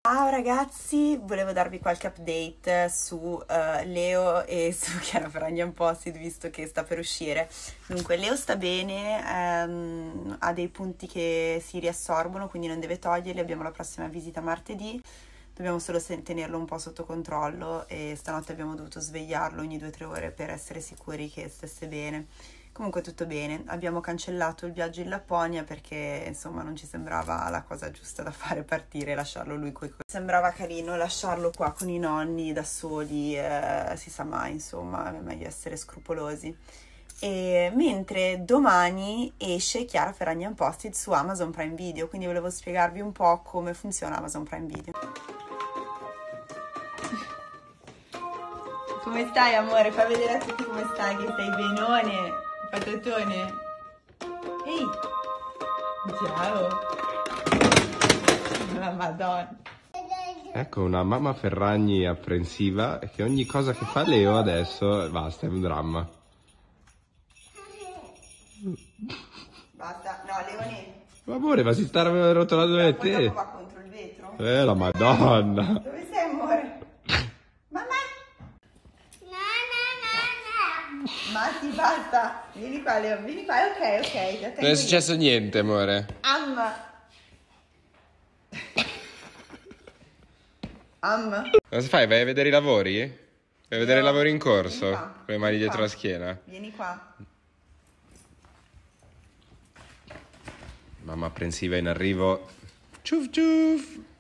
Ciao ragazzi, volevo darvi qualche update su Leo e su Chiara Ferragni Unposted, visto che sta per uscire. Dunque, Leo sta bene, ha dei punti che si riassorbono, quindi non deve toglierli. Abbiamo la prossima visita martedì, dobbiamo solo tenerlo un po' sotto controllo e stanotte abbiamo dovuto svegliarlo ogni 2 o 3 ore per essere sicuri che stesse bene. Comunque tutto bene, abbiamo cancellato il viaggio in Lapponia perché insomma non ci sembrava la cosa giusta da fare, partire e lasciarlo lui coi. Sembrava carino lasciarlo qua con i nonni da soli, si sa mai, insomma, è meglio essere scrupolosi. E mentre domani esce Chiara Ferragni Unposted su Amazon Prime Video, quindi volevo spiegarvi un po' come funziona Amazon Prime Video. Come stai, amore? Fai vedere a tutti come stai, che stai benone. Patatone. Ehi. Ciao. La Madonna. Ecco una mamma Ferragni apprensiva che ogni cosa che fa Leo adesso basta, è un dramma. Basta. No, Leone. Amore, ma si sta rotolando da Poi te. dopo va contro il vetro. La Madonna. Dove sei, amore? Mamma. Matti, basta. Vieni qua, Leo. Vieni qua. Ok. Non è successo niente, amore. Cosa fai? Vai a vedere i lavori? Vai a vedere i lavori in corso? Con le mani dietro la schiena? Vieni qua. Mamma apprensiva in arrivo. Ciuf ciuf.